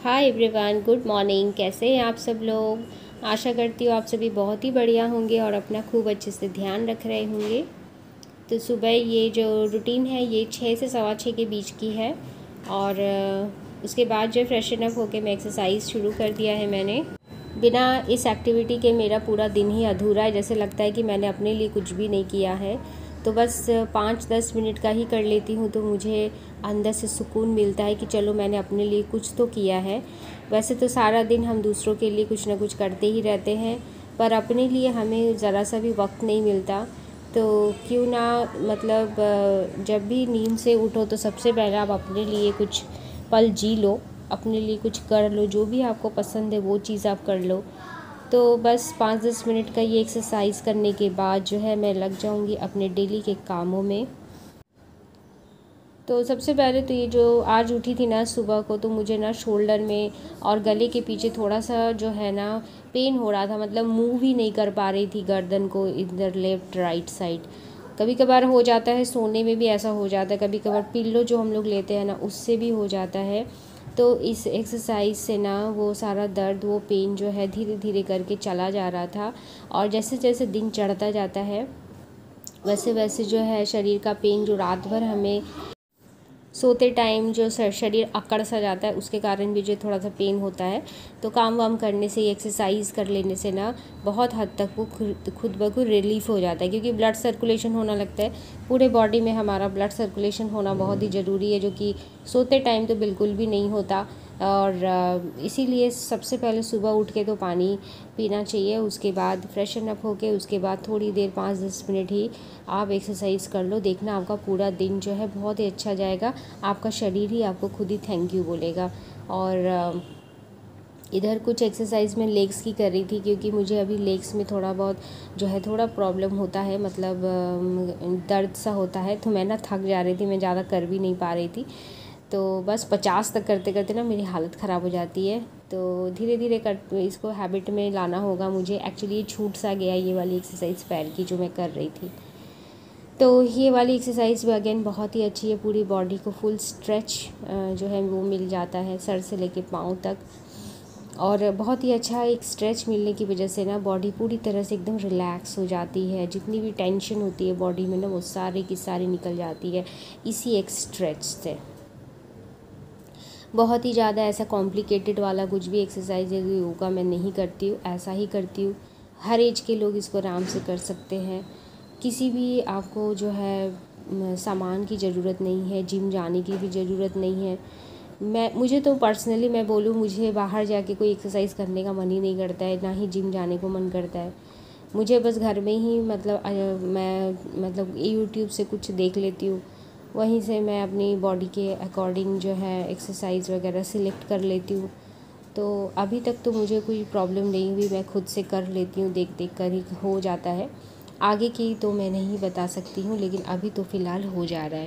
Hi everyone, good morning. कैसे हैं आप सब लोग। आशा करती हूँ आप सभी बहुत ही बढ़िया होंगे और अपना खूब अच्छे से ध्यान रख रहे होंगे। तो सुबह ये जो रूटीन है ये 6 से सवा 6 के बीच की है और उसके बाद जो फ्रेशन अप होके मैं एक्सरसाइज शुरू कर दिया है मैंने। बिना इस एक्टिविटी के मेरा पूरा दिन ही अधूरा है, जैसे लगता है कि मैंने अपने लिए कुछ भी नहीं किया है। तो बस 5-10 मिनट का ही कर लेती हूँ तो मुझे अंदर से सुकून मिलता है कि चलो मैंने अपने लिए कुछ तो किया है। वैसे तो सारा दिन हम दूसरों के लिए कुछ ना कुछ करते ही रहते हैं, पर अपने लिए हमें ज़रा सा भी वक्त नहीं मिलता। तो क्यों ना मतलब जब भी नींद से उठो तो सबसे पहले आप अपने लिए कुछ पल जी लो, अपने लिए कुछ कर लो, जो भी आपको पसंद है वो चीज़ आप कर लो। तो बस 5-10 मिनट का ये एक्सरसाइज करने के बाद जो है मैं लग जाऊंगी अपने डेली के कामों में। तो सबसे पहले तो ये जो आज उठी थी ना सुबह को, तो मुझे ना शोल्डर में और गले के पीछे थोड़ा सा जो है ना पेन हो रहा था, मतलब मूव ही नहीं कर पा रही थी गर्दन को इधर लेफ़्ट राइट साइड। कभी कभार हो जाता है, सोने में भी ऐसा हो जाता है, कभी कभार पिल्लो जो हम लोग लेते हैं ना उससे भी हो जाता है। तो इस एक्सरसाइज से ना वो सारा दर्द, वो पेन जो है धीरे धीरे करके चला जा रहा था। और जैसे जैसे दिन चढ़ता जाता है वैसे वैसे जो है शरीर का पेन, जो रात भर हमें सोते टाइम जो शरीर अकड़ सा जाता है उसके कारण भी जो थोड़ा सा पेन होता है, तो काम वाम करने से, एक्सरसाइज कर लेने से ना बहुत हद तक वो खुद ब खुद रिलीफ हो जाता है, क्योंकि ब्लड सर्कुलेशन होना लगता है पूरे बॉडी में। हमारा ब्लड सर्कुलेशन होना बहुत ही ज़रूरी है, जो कि सोते टाइम तो बिल्कुल भी नहीं होता। और इसीलिए सबसे पहले सुबह उठ के तो पानी पीना चाहिए, उसके बाद फ्रेशन अप होके उसके बाद थोड़ी देर 5-10 मिनट ही आप एक्सरसाइज कर लो। देखना आपका पूरा दिन जो है बहुत ही अच्छा जाएगा, आपका शरीर ही आपको खुद ही थैंक यू बोलेगा। और इधर कुछ एक्सरसाइज मैं लेग्स की कर रही थी, क्योंकि मुझे अभी लेग्स में थोड़ा बहुत जो है थोड़ा प्रॉब्लम होता है, मतलब दर्द सा होता है, तो मैं ना थक जा रही थी, मैं ज़्यादा कर भी नहीं पा रही थी। तो बस 50 तक करते करते ना मेरी हालत ख़राब हो जाती है। तो धीरे धीरे कर इसको हैबिट में लाना होगा मुझे। एक्चुअली ये छूट सा गया ये वाली एक्सरसाइज पैर की जो मैं कर रही थी। तो ये वाली एक्सरसाइज भी अगेन बहुत ही अच्छी है, पूरी बॉडी को फुल स्ट्रेच जो है वो मिल जाता है सर से लेके पाँव तक। और बहुत ही अच्छा एक स्ट्रेच मिलने की वजह से ना बॉडी पूरी तरह से एकदम रिलैक्स हो जाती है। जितनी भी टेंशन होती है बॉडी में ना वो सारी की सारी निकल जाती है इसी एक स्ट्रेच से। बहुत ही ज़्यादा ऐसा कॉम्प्लिकेटेड वाला कुछ भी एक्सरसाइज है योगा मैं नहीं करती हूँ, ऐसा ही करती हूँ। हर एज के लोग इसको आराम से कर सकते हैं। किसी भी आपको जो है सामान की ज़रूरत नहीं है, जिम जाने की भी ज़रूरत नहीं है। मुझे तो पर्सनली मैं बोलूँ, मुझे बाहर जाके कोई एक्सरसाइज करने का मन ही नहीं करता है, ना ही जिम जाने को मन करता है। मुझे बस घर में ही मतलब मैं मतलब यूट्यूब से कुछ देख लेती हूँ, वहीं से मैं अपनी बॉडी के अकॉर्डिंग जो है एक्सरसाइज वगैरह सिलेक्ट कर लेती हूँ। तो अभी तक तो मुझे कोई प्रॉब्लम नहीं हुई, मैं खुद से कर लेती हूँ, देख देख कर ही हो जाता है। आगे की तो मैं नहीं बता सकती हूँ, लेकिन अभी तो फ़िलहाल हो जा रहा है।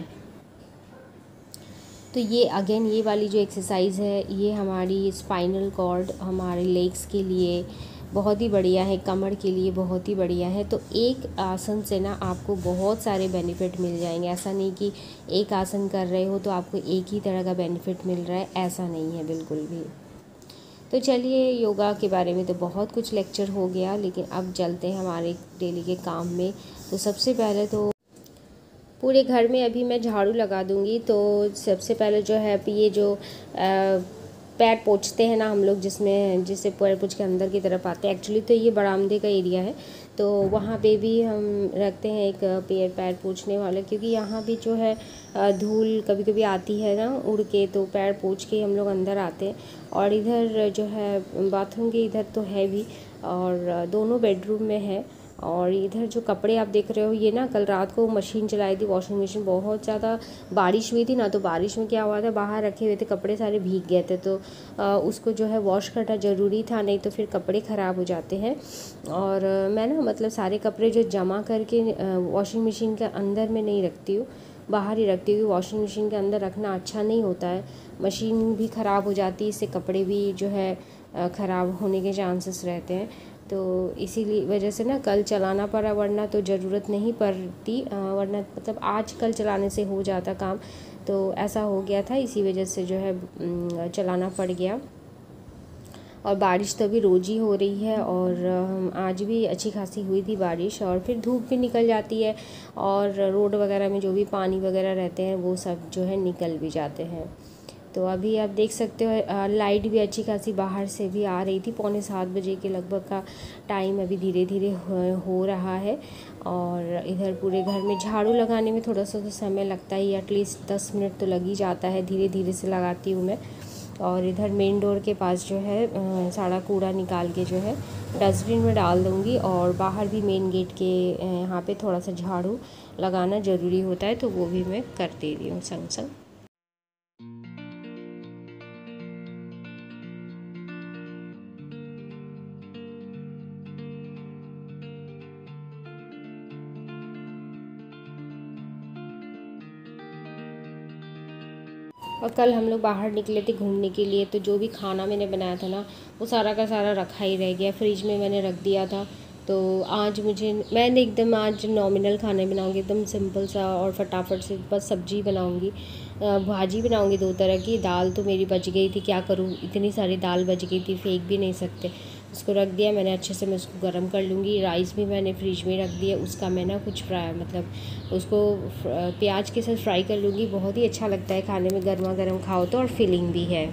तो ये अगेन ये वाली जो एक्सरसाइज़ है ये हमारी स्पाइनल कॉर्ड, हमारे लेग्स के लिए बहुत ही बढ़िया है, कमर के लिए बहुत ही बढ़िया है। तो एक आसन से ना आपको बहुत सारे बेनिफिट मिल जाएंगे। ऐसा नहीं कि एक आसन कर रहे हो तो आपको एक ही तरह का बेनिफिट मिल रहा है, ऐसा नहीं है बिल्कुल भी। तो चलिए, योगा के बारे में तो बहुत कुछ लेक्चर हो गया, लेकिन अब चलते हैं हमारे डेली के काम में। तो सबसे पहले तो पूरे घर में अभी मैं झाड़ू लगा दूंगी। तो सबसे पहले जो है ये जो पैर पोंछते हैं ना हम लोग, जिससे पैर पोंछ के अंदर की तरफ आते हैं, एक्चुअली तो ये बरामदे का एरिया है, तो वहाँ पे भी हम रखते हैं एक पैर पोंछने वाला, क्योंकि यहाँ भी जो है धूल कभी कभी आती है ना उड़ के, तो पैर पोंछ के हम लोग अंदर आते हैं। और इधर जो है बाथरूम के इधर तो है भी, और दोनों बेडरूम में है। और इधर जो कपड़े आप देख रहे हो ये ना कल रात को मशीन चलाई थी, वॉशिंग मशीन, बहुत ज़्यादा बारिश हुई थी ना, तो बारिश में क्या हुआ था, बाहर रखे हुए थे कपड़े सारे भीग गए थे, तो उसको जो है वॉश करना ज़रूरी था, नहीं तो फिर कपड़े ख़राब हो जाते हैं। और मैं ना मतलब सारे कपड़े जो जमा करके वॉशिंग मशीन के अंदर में नहीं रखती हूँ, बाहर ही रखती हूँ। वॉशिंग मशीन के अंदर रखना अच्छा नहीं होता है, मशीन भी ख़राब हो जाती है, इससे कपड़े भी जो है ख़राब होने के चांसेस रहते हैं। तो इसीलिए वजह से ना कल चलाना पड़ा, वरना तो ज़रूरत नहीं पड़ती, वरना मतलब आज कल चलाने से हो जाता काम। तो ऐसा हो गया था, इसी वजह से जो है चलाना पड़ गया। और बारिश तो अभी रोज़ ही हो रही है और आज भी अच्छी खासी हुई थी बारिश, और फिर धूप भी निकल जाती है और रोड वगैरह में जो भी पानी वगैरह रहते हैं वो सब जो है निकल भी जाते हैं। तो अभी आप देख सकते हो लाइट भी अच्छी खासी बाहर से भी आ रही थी। 6:45 के लगभग का टाइम अभी धीरे धीरे हो रहा है। और इधर पूरे घर में झाड़ू लगाने में थोड़ा सा तो समय लगता ही, एटलीस्ट 10 मिनट तो लग ही जाता है, धीरे धीरे से लगाती हूँ मैं। और इधर मेन डोर के पास जो है सारा कूड़ा निकाल के जो है डस्टबिन में डाल दूँगी। और बाहर भी मेन गेट के यहाँ पे थोड़ा सा झाड़ू लगाना ज़रूरी होता है, तो वो भी मैं कर दे रही हूँ संग संग। और कल हम लोग बाहर निकले थे घूमने के लिए, तो जो भी खाना मैंने बनाया था ना वो सारा का सारा रखा ही रह गया, फ्रिज में मैंने रख दिया था। तो आज मैंने एकदम आज नॉमिनल खाना बनाऊंगी, एकदम सिंपल सा और फटाफट से, बस सब्जी बनाऊंगी, भाजी बनाऊंगी 2 तरह की। दाल तो मेरी बच गई थी, क्या करूँ, इतनी सारी दाल बच गई थी, फेंक भी नहीं सकते, उसको रख दिया मैंने अच्छे से। मैं उसको गर्म कर लूँगी। राइस भी मैंने फ्रिज में रख दिया, उसका मैं ना कुछ फ्राई मतलब उसको प्याज के साथ फ्राई कर लूँगी। बहुत ही अच्छा लगता है खाने में, गर्मा गर्म खाओ तो, और फिलिंग भी है।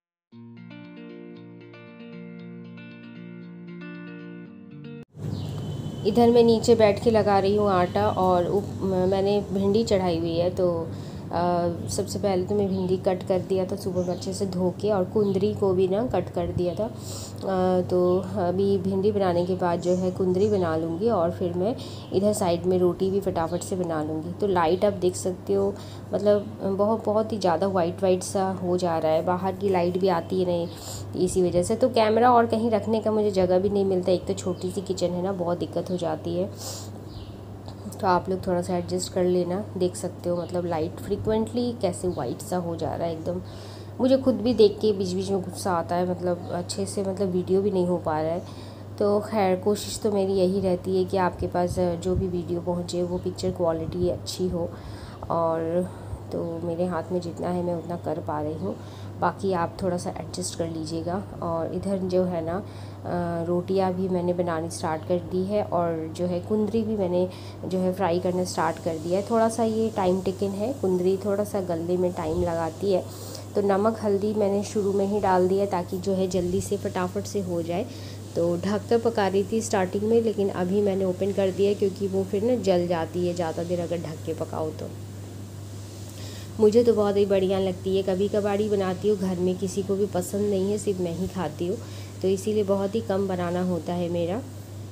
इधर मैं नीचे बैठ के लगा रही हूँ आटा, और मैंने भिंडी चढ़ाई हुई है। तो सबसे पहले तो मैं भिंडी कट कर दिया था सुबह में अच्छे से धो के, और कुंदरी को भी ना कट कर दिया था। तो अभी भिंडी बनाने के बाद जो है कुंदरी बना लूँगी, और फिर मैं इधर साइड में रोटी भी फटाफट से बना लूँगी। तो लाइट आप देख सकते हो, मतलब बहुत ही ज़्यादा वाइट सा हो जा रहा है, बाहर की लाइट भी आती है नहीं, इसी वजह से। तो कैमरा और कहीं रखने का मुझे जगह भी नहीं मिलता, एक तो छोटी सी किचन है ना, बहुत दिक्कत हो जाती है। तो आप लोग थोड़ा सा एडजस्ट कर लेना। देख सकते हो मतलब लाइट फ्रीक्वेंटली कैसे वाइट सा हो जा रहा है एकदम। मुझे खुद भी देख के बीच बीच में गुस्सा आता है, मतलब अच्छे से मतलब वीडियो भी नहीं हो पा रहा है। तो खैर कोशिश तो मेरी यही रहती है कि आपके पास जो भी वीडियो पहुँचे वो पिक्चर क्वालिटी अच्छी हो, और तो मेरे हाथ में जितना है मैं उतना कर पा रही हूँ। बाकी आप थोड़ा सा एडजस्ट कर लीजिएगा। और इधर जो है ना रोटियां भी मैंने बनानी स्टार्ट कर दी है, और जो है कुंदरी भी मैंने जो है फ्राई करना स्टार्ट कर दिया है। थोड़ा सा ये टाइम टेकन है, कुंदरी थोड़ा सा गलने में टाइम लगाती है। तो नमक हल्दी मैंने शुरू में ही डाल दिया ताकि जो है जल्दी से फटाफट से हो जाए। तो ढक कर पका रही थी स्टार्टिंग में, लेकिन अभी मैंने ओपन कर दिया क्योंकि वो फिर ना जल जाती है ज़्यादा देर अगर ढक के पकाओ तो। मुझे तो बहुत ही बढ़िया लगती है, कभी कभार ही बनाती हूँ, घर में किसी को भी पसंद नहीं है, सिर्फ मैं ही खाती हूँ, तो इसीलिए बहुत ही कम बनाना होता है मेरा।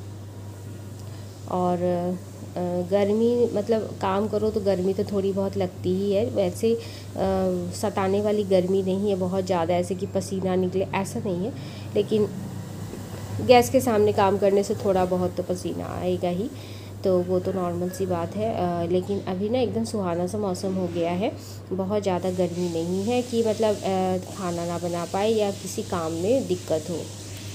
और गर्मी मतलब काम करो तो गर्मी तो थोड़ी बहुत लगती ही है, वैसे सताने वाली गर्मी नहीं है बहुत ज़्यादा, ऐसे कि पसीना निकले ऐसा नहीं है, लेकिन गैस के सामने काम करने से थोड़ा बहुत तो पसीना आएगा ही, तो वो तो नॉर्मल सी बात है। लेकिन अभी ना एकदम सुहाना सा मौसम हो गया है, बहुत ज़्यादा गर्मी नहीं है कि मतलब खाना ना बना पाए या किसी काम में दिक्कत हो।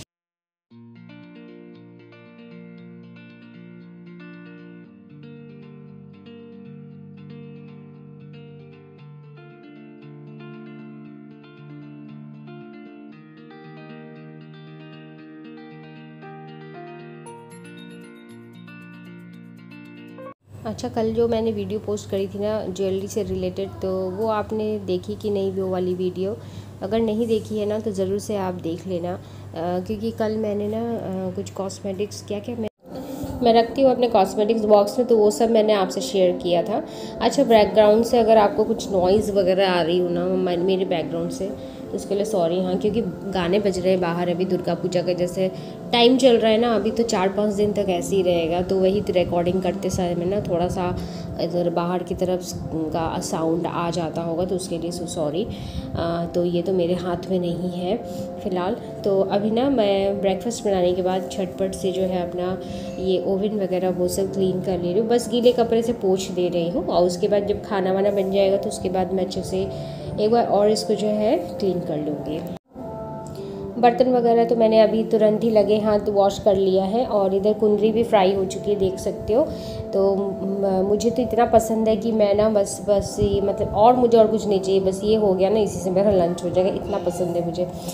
अच्छा, कल जो मैंने वीडियो पोस्ट करी थी ना ज्वेलरी से रिलेटेड, तो वो आपने देखी कि नहीं वो वाली वीडियो? अगर नहीं देखी है ना तो ज़रूर से आप देख लेना, क्योंकि कल मैंने ना कुछ कॉस्मेटिक्स क्या क्या मैं रखती हूँ अपने कॉस्मेटिक्स बॉक्स में, तो वो सब मैंने आपसे शेयर किया था। अच्छा, बैकग्राउंड से अगर आपको कुछ नॉइज़ वगैरह आ रही हो ना मेरे बैकग्राउंड से, तो उसके लिए सॉरी। हाँ, क्योंकि गाने बज रहे हैं बाहर, अभी दुर्गा पूजा का जैसे टाइम चल रहा है ना, अभी तो 4-5 दिन तक ऐसे ही रहेगा, तो वही रिकॉर्डिंग करते समय में ना थोड़ा सा इधर बाहर की तरफ का साउंड आ जाता होगा, तो उसके लिए सॉरी। तो ये तो मेरे हाथ में नहीं है फ़िलहाल। तो अभी ना मैं ब्रेकफास्ट बनाने के बाद झटपट से जो है अपना ये ओवन वगैरह वो सब क्लीन कर ले रही हूँ, बस गीले कपड़े से पोंछ दे रही हूँ, और उसके बाद जब खाना वाना बन जाएगा तो उसके बाद मैं अच्छे से एक बार और इसको जो है क्लीन कर लूँगी। बर्तन वगैरह तो मैंने अभी तुरंत ही लगे हाथ वॉश कर लिया है, और इधर कुंदरी भी फ्राई हो चुकी है, देख सकते हो। तो मुझे तो इतना पसंद है कि मैं ना बस ये मतलब और मुझे और कुछ नहीं चाहिए, बस ये हो गया ना, इसी से मेरा लंच हो जाएगा, इतना पसंद है मुझे।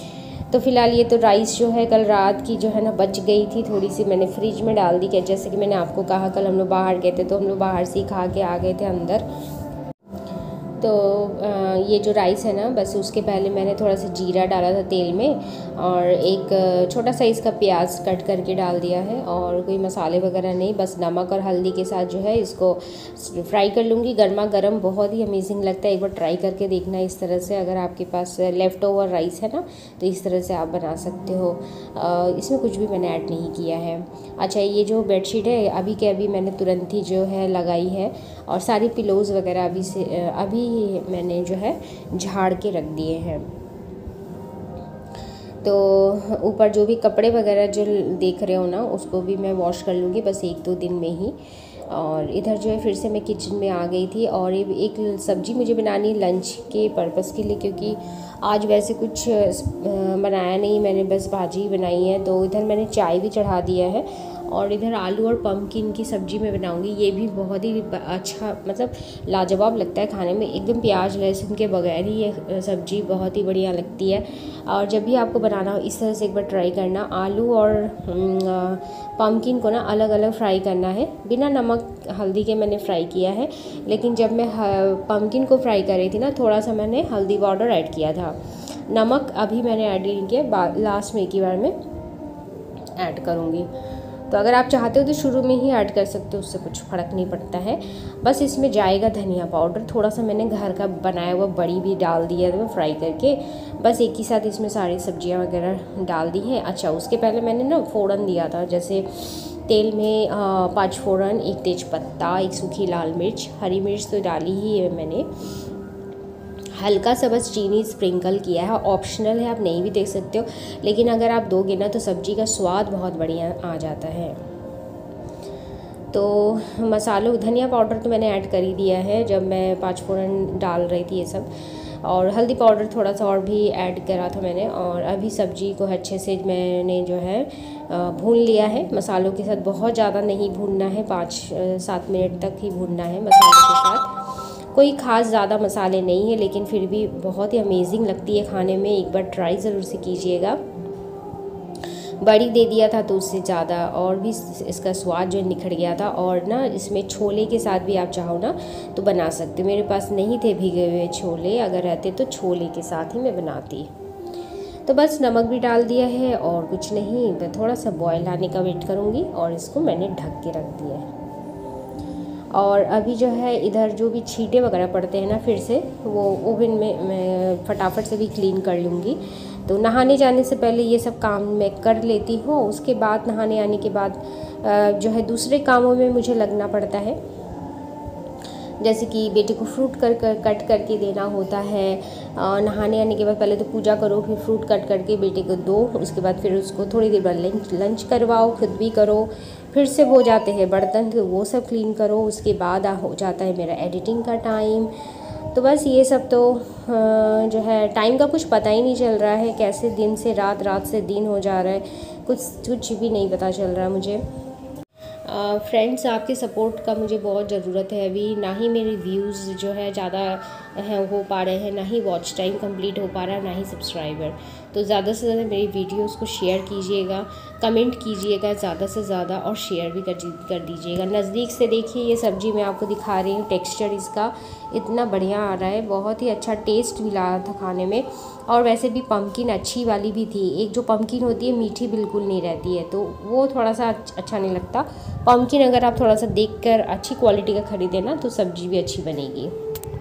तो फ़िलहाल ये तो राइस जो है कल रात की जो है ना बच गई थी, थोड़ी सी मैंने फ्रिज में डाल दी। क्या जैसे कि मैंने आपको कहा कल हम लोग बाहर गए थे, तो हम लोग बाहर से ही खा के आ गए थे अंदर। तो ये जो राइस है ना, बस उसके पहले मैंने थोड़ा सा जीरा डाला था तेल में, और एक छोटा साइज़ का प्याज कट करके डाल दिया है, और कोई मसाले वगैरह नहीं, बस नमक और हल्दी के साथ जो है इसको फ्राई कर लूँगी। गर्मा गर्म बहुत ही अमेजिंग लगता है, एक बार ट्राई करके देखना इस तरह से। अगर आपके पास लेफ़्ट ओवर राइस है ना, तो इस तरह से आप बना सकते हो। इसमें कुछ भी मैंने ऐड नहीं किया है। अच्छा, ये जो बेडशीट है अभी के अभी मैंने तुरंत ही जो है लगाई है, और सारी पिलोज़ वगैरह अभी मैंने जो है झाड़ के रख दिए हैं। तो ऊपर जो भी कपड़े वगैरह जो देख रहे हो ना, उसको भी मैं वॉश कर लूँगी बस 1-2 दिन में ही। और इधर जो है फिर से मैं किचन में आ गई थी, और ये एक सब्ज़ी मुझे बनानी लंच के पर्पस के लिए, क्योंकि आज वैसे कुछ बनाया नहीं, मैंने बस भाजी ही बनाई है। तो इधर मैंने चाय भी चढ़ा दिया है, और इधर आलू और पम्पकिन की सब्ज़ी मैं बनाऊंगी। ये भी बहुत ही अच्छा, मतलब लाजवाब लगता है खाने में, एकदम प्याज लहसुन के बगैर ही ये सब्ज़ी बहुत ही बढ़िया लगती है। और जब भी आपको बनाना हो इस तरह से एक बार ट्राई करना। आलू और पम्पकिन को ना अलग अलग फ्राई करना है, बिना नमक हल्दी के मैंने फ्राई किया है। लेकिन जब मैं पम्पकिन को फ्राई कर रही थी ना, थोड़ा सा मैंने हल्दी पाउडर ऐड किया था। नमक अभी मैंने ऐड नहीं किया, लास्ट में एक ही बार में ऐड करूँगी। तो अगर आप चाहते हो तो शुरू में ही ऐड कर सकते हो, उससे कुछ फ़र्क नहीं पड़ता है। बस इसमें जाएगा धनिया पाउडर, थोड़ा सा मैंने घर का बनाया हुआ बड़ी भी डाल दिया था फ्राई करके। बस एक ही साथ इसमें सारी सब्जियां वगैरह डाल दी हैं। अच्छा, उसके पहले मैंने ना फ़ोड़न दिया था, जैसे तेल में 5 फ़ोरन, 1 तेज़पत्ता, 1 सूखी लाल मिर्च, हरी मिर्च तो डाली ही है मैंने, हल्का सा बस चीनी स्प्रिंकल किया है, ऑप्शनल है, आप नहीं भी देख सकते हो, लेकिन अगर आप दोगे ना तो सब्ज़ी का स्वाद बहुत बढ़िया आ जाता है। तो मसालों, धनिया पाउडर तो मैंने ऐड कर ही दिया है जब मैं 5 फ़ोरन डाल रही थी ये सब, और हल्दी पाउडर थोड़ा सा और भी ऐड करा था मैंने। और अभी सब्ज़ी को अच्छे से मैंने जो है भून लिया है मसालों के साथ। बहुत ज़्यादा नहीं भूनना है, 5-7 मिनट तक ही भूनना है मसालों के साथ। कोई ख़ास ज़्यादा मसाले नहीं है, लेकिन फिर भी बहुत ही अमेजिंग लगती है खाने में, एक बार ट्राई ज़रूर से कीजिएगा। बड़ी दे दिया था तो उससे ज़्यादा और भी इसका स्वाद जो निखर गया था। और ना इसमें छोले के साथ भी आप चाहो ना तो बना सकते हो। मेरे पास नहीं थे भीगे हुए छोले, अगर रहते तो छोले के साथ ही मैं बनाती। तो बस नमक भी डाल दिया है और कुछ नहीं, मैं थोड़ा सा बॉयल आने का वेट करूँगी, और इसको मैंने ढक के रख दिया है। और अभी जो है इधर जो भी छींटे वगैरह पड़ते हैं ना, फिर से वो ओवन में मैं फटाफट से भी क्लीन कर लूँगी। तो नहाने जाने से पहले ये सब काम मैं कर लेती हूँ, उसके बाद नहाने आने के बाद जो है दूसरे कामों में मुझे लगना पड़ता है, जैसे कि बेटे को फ्रूट कट करके देना होता है। नहाने आने के बाद पहले तो पूजा करो, फिर फ्रूट कट करके बेटे को दो, उसके बाद फिर उसको थोड़ी देर बाद लंच करवाओ, खुद भी करो, फिर से हो जाते हैं बर्तन, तो वो सब क्लीन करो, उसके बाद हो जाता है मेरा एडिटिंग का टाइम। तो बस ये सब तो जो है टाइम का कुछ पता ही नहीं चल रहा है, कैसे दिन से रात, रात से दिन हो जा रहा है, कुछ भी नहीं पता चल रहा मुझे। फ्रेंड्स, आपके सपोर्ट का मुझे बहुत ज़रूरत है अभी। ना ही मेरे व्यूज़ जो है ज़्यादा हो पा रहे हैं, ना ही वॉच टाइम कंप्लीट हो पा रहा है, ना ही सब्सक्राइबर। तो ज़्यादा से ज़्यादा मेरी वीडियोस को शेयर कीजिएगा, कमेंट कीजिएगा ज़्यादा से ज़्यादा, और शेयर भी कर दीजिएगा। नज़दीक से देखिए ये सब्ज़ी मैं आपको दिखा रही हूँ, टेक्स्चर इसका इतना बढ़िया आ रहा है, बहुत ही अच्छा टेस्ट भी ला रहा था खाने में। और वैसे भी पम्पकिन अच्छी वाली भी थी, एक जो पम्पकिन होती है मीठी बिल्कुल नहीं रहती है, तो वो थोड़ा सा अच्छा नहीं लगता। पम्पकिन अगर आप थोड़ा सा देखकर अच्छी क्वालिटी का ख़रीदें ना, तो सब्ज़ी भी अच्छी बनेगी।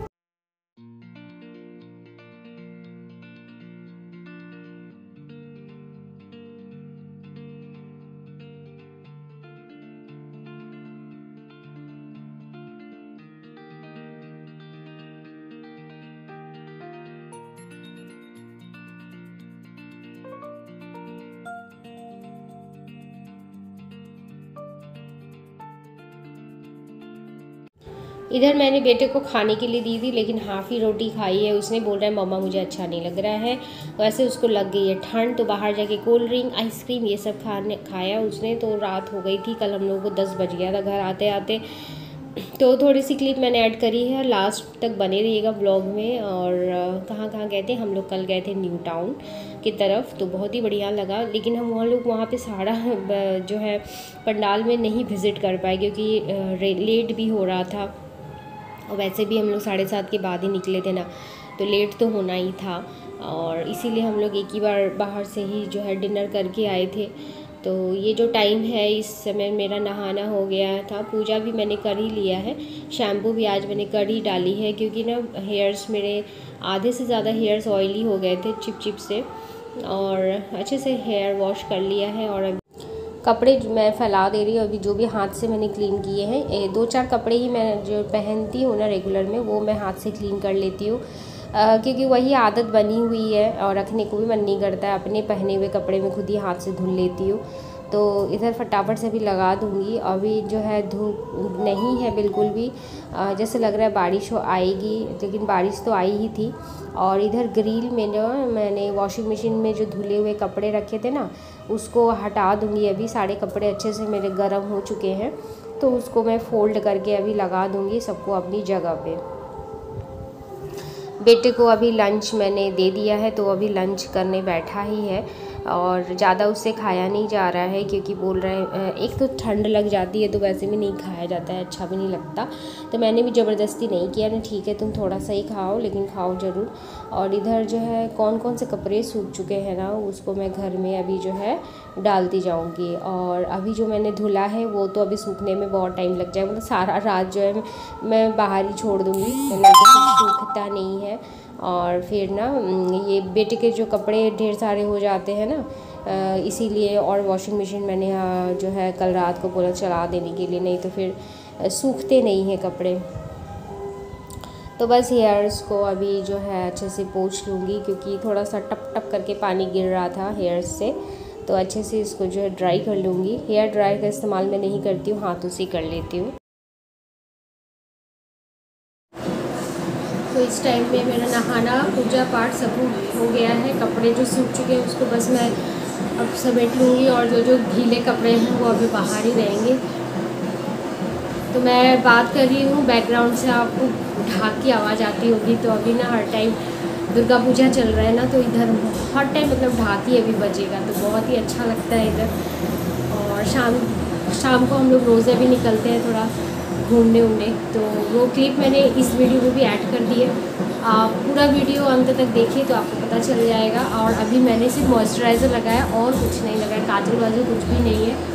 इधर मैंने बेटे को खाने के लिए दी थी, लेकिन हाफ़ ही रोटी खाई है उसने। बोल रहा है मम्मा मुझे अच्छा नहीं लग रहा है। वैसे उसको लग गई है ठंड, तो बाहर जाके कोल्ड ड्रिंक, आइसक्रीम ये सब खाया उसने। तो रात हो गई थी, कल हम लोगों को 10 बज गया था घर आते आते। तो थोड़ी सी क्लिप मैंने ऐड करी है, लास्ट तक बने रहिएगा ब्लॉग में। और कहाँ कहाँ गए थे हम लोग, कल गए थे न्यू टाउन की तरफ, तो बहुत ही बढ़िया लगा। लेकिन हम लोग वहाँ पे सारा जो है पंडाल में नहीं विज़िट कर पाए क्योंकि लेट भी हो रहा था, और वैसे भी हम लोग 7:30 के बाद ही निकले थे ना, तो लेट तो होना ही था। और इसीलिए हम लोग एक ही बार बाहर से ही जो है डिनर करके आए थे। तो ये जो टाइम है इस समय मेरा नहाना हो गया था, पूजा भी मैंने कर ही लिया है, शैम्पू भी आज मैंने कर ही डाली है क्योंकि ना हेयर्स मेरे आधे से ज़्यादा हेयर्स ऑयली हो गए थे चिप चिप से, और अच्छे से हेयर वॉश कर लिया है। और अभी कपड़े मैं फैला दे रही हूँ, अभी जो भी हाथ से मैंने क्लीन किए हैं, 2-4 कपड़े ही मैं जो पहनती हूँ ना रेगुलर में, वो मैं हाथ से क्लीन कर लेती हूँ क्योंकि वही आदत बनी हुई है और रखने को भी मन नहीं करता है। अपने पहने हुए कपड़े में खुद ही हाथ से धुल लेती हूँ। तो इधर फटाफट से भी लगा दूँगी। अभी जो है धूप नहीं है बिल्कुल भी, जैसे लग रहा है बारिश आएगी, लेकिन बारिश तो आई ही थी। और इधर ग्रिल में जो मैंने वॉशिंग मशीन में जो धुले हुए कपड़े रखे थे ना, उसको हटा दूँगी। अभी सारे कपड़े अच्छे से मेरे गर्म हो चुके हैं, तो उसको मैं फ़ोल्ड करके अभी लगा दूँगी सबको अपनी जगह पे। बेटे को अभी लंच मैंने दे दिया है, तो अभी लंच करने बैठा ही है, और ज़्यादा उससे खाया नहीं जा रहा है क्योंकि बोल रहे हैं एक तो ठंड लग जाती है, तो वैसे भी नहीं खाया जाता है, अच्छा भी नहीं लगता। तो मैंने भी ज़बरदस्ती नहीं किया ना, ठीक है तुम थोड़ा सा ही खाओ, लेकिन खाओ ज़रूर। और इधर जो है कौन कौन से कपड़े सूख चुके हैं ना, उसको मैं घर में अभी जो है डालती जाऊंगी। और अभी जो मैंने धुला है वो तो अभी सूखने में बहुत टाइम लग जाएगा, मतलब सारा रात जो है मैं बाहर ही छोड़ दूँगी, सूखता नहीं है। और फिर ना ये बेटे के जो कपड़े ढेर सारे हो जाते हैं ना, इसीलिए और वॉशिंग मशीन मैंने जो है कल रात को बोला चला देने के लिए, नहीं तो फिर सूखते नहीं हैं कपड़े। तो बस हेयर्स को अभी जो है अच्छे से पोंछ लूँगी क्योंकि थोड़ा सा टप टप करके पानी गिर रहा था हेयर्स से, तो अच्छे से इसको जो है ड्राई कर लूँगी। हेयर ड्रायर का इस्तेमाल मैं नहीं करती हूँ, हाथों से कर लेती हूँ। तो इस टाइम में मेरा नहाना पूजा पाठ सब हो गया है, कपड़े जो सूख चुके हैं उसको बस मैं अब समेट लूँगी, और जो गीले कपड़े हैं वो अभी बाहर ही रहेंगे। तो मैं बात कर रही हूँ, बैकग्राउंड से आपको ढाक की आवाज़ आती होगी। तो अभी ना हर टाइम दुर्गा पूजा चल रहा है ना, तो इधर हर टाइम मतलब ढाक ही अभी बजेगा, तो बहुत ही अच्छा लगता है इधर। और शाम को हम लोग रोज़े भी निकलते हैं थोड़ा घूमने उमने, तो वो क्लिप मैंने इस वीडियो में भी ऐड कर दी है। आप पूरा वीडियो अंत तक देखिए तो आपको पता चल जाएगा। और अभी मैंने सिर्फ मॉइस्चराइज़र लगाया और कुछ नहीं लगाया, काजल वाजल कुछ भी नहीं है।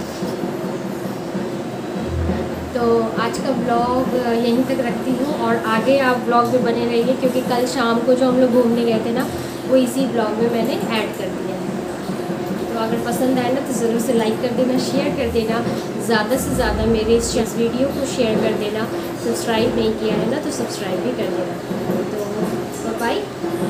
तो आज का ब्लॉग यहीं तक रखती हूँ, और आगे आप ब्लॉग में बने रहिए क्योंकि कल शाम को जो हम लोग घूमने गए थे ना, वो इसी ब्लॉग में मैंने ऐड कर दिया है। तो अगर पसंद आए ना तो ज़रूर से लाइक कर देना, शेयर कर देना, ज़्यादा से ज़्यादा मेरे इस वीडियो को शेयर कर देना। सब्सक्राइब नहीं किया है ना तो सब्सक्राइब भी कर देना। तो बाय।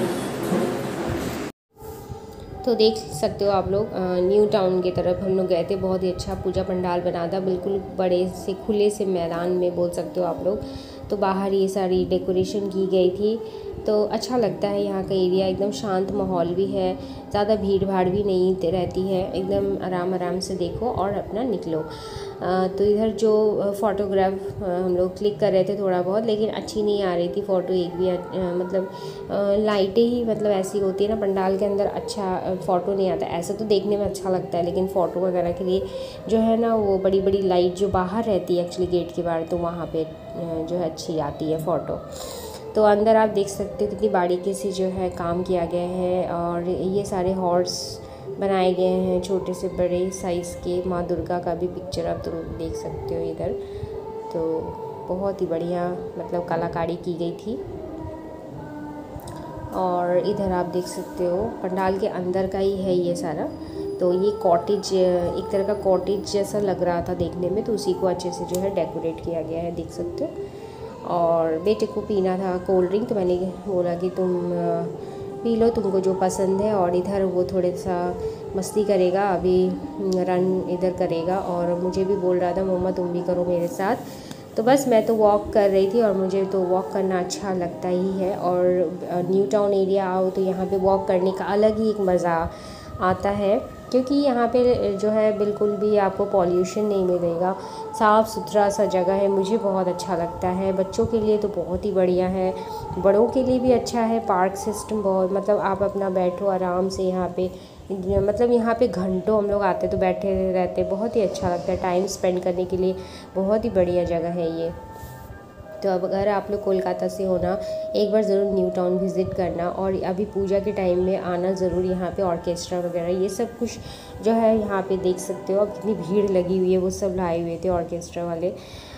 तो देख सकते हो आप लोग न्यू टाउन की तरफ हम लोग गए थे, बहुत ही अच्छा पूजा पंडाल बना था, बिल्कुल बड़े से खुले से मैदान में बोल सकते हो आप लोग। तो बाहर ये सारी डेकोरेशन की गई थी, तो अच्छा लगता है। यहाँ का एरिया एकदम शांत माहौल भी है, ज़्यादा भीड़ भाड़ भी नहीं रहती है, एकदम आराम आराम से देखो और अपना निकलो। तो इधर जो फ़ोटोग्राफ हम लोग क्लिक कर रहे थे थोड़ा बहुत, लेकिन अच्छी नहीं आ रही थी फ़ोटो एक भी, मतलब लाइटें ही मतलब ऐसी होती है ना पंडाल के अंदर, अच्छा फ़ोटो नहीं आता। ऐसा तो देखने में अच्छा लगता है, लेकिन फ़ोटो वगैरह के लिए जो है ना वो बड़ी बड़ी लाइट जो बाहर रहती है एक्चुअली गेट के बाहर, तो वहाँ पे जो है अच्छी आती है फ़ोटो। तो अंदर आप देख सकते हो कितनी बारीकी से जो है काम किया गया है, और ये सारे हॉर्स बनाए गए हैं छोटे से बड़े साइज़ के। माँ दुर्गा का भी पिक्चर आप तुम देख सकते हो इधर, तो बहुत ही बढ़िया मतलब कलाकारी की गई थी। और इधर आप देख सकते हो पंडाल के अंदर का ही है ये सारा। तो ये कॉटेज, एक तरह का कॉटेज जैसा लग रहा था देखने में, तो उसी को अच्छे से जो है डेकोरेट किया गया है, देख सकते हो। और बेटे को पीना था कोल्ड ड्रिंक, तो मैंने बोला कि तुम पी लो, तुमको जो पसंद है। और इधर वो थोड़ा सा मस्ती करेगा, अभी रन इधर करेगा, और मुझे भी बोल रहा था मम्मा तुम भी करो मेरे साथ। तो बस मैं तो वॉक कर रही थी, और मुझे तो वॉक करना अच्छा लगता ही है। और न्यू टाउन एरिया आओ तो यहाँ पे वॉक करने का अलग ही एक मज़ा आता है, क्योंकि यहाँ पे जो है बिल्कुल भी आपको पॉल्यूशन नहीं मिलेगा, साफ़ सुथरा सा जगह है। मुझे बहुत अच्छा लगता है। बच्चों के लिए तो बहुत ही बढ़िया है, बड़ों के लिए भी अच्छा है। पार्क सिस्टम बहुत, मतलब आप अपना बैठो आराम से यहाँ पे, मतलब यहाँ पे घंटों हम लोग आते तो बैठे रहते, बहुत ही अच्छा लगता है टाइम स्पेंड करने के लिए। बहुत ही बढ़िया जगह है ये। तो अब अगर आप लोग कोलकाता से हो ना, एक बार ज़रूर न्यू टाउन विज़िट करना, और अभी पूजा के टाइम में आना ज़रूर। यहाँ पे ऑर्केस्ट्रा वगैरह ये सब कुछ जो है यहाँ पे देख सकते हो। अब कितनी भीड़ लगी हुई है, वो सब लाए हुए थे ऑर्केस्ट्रा वाले।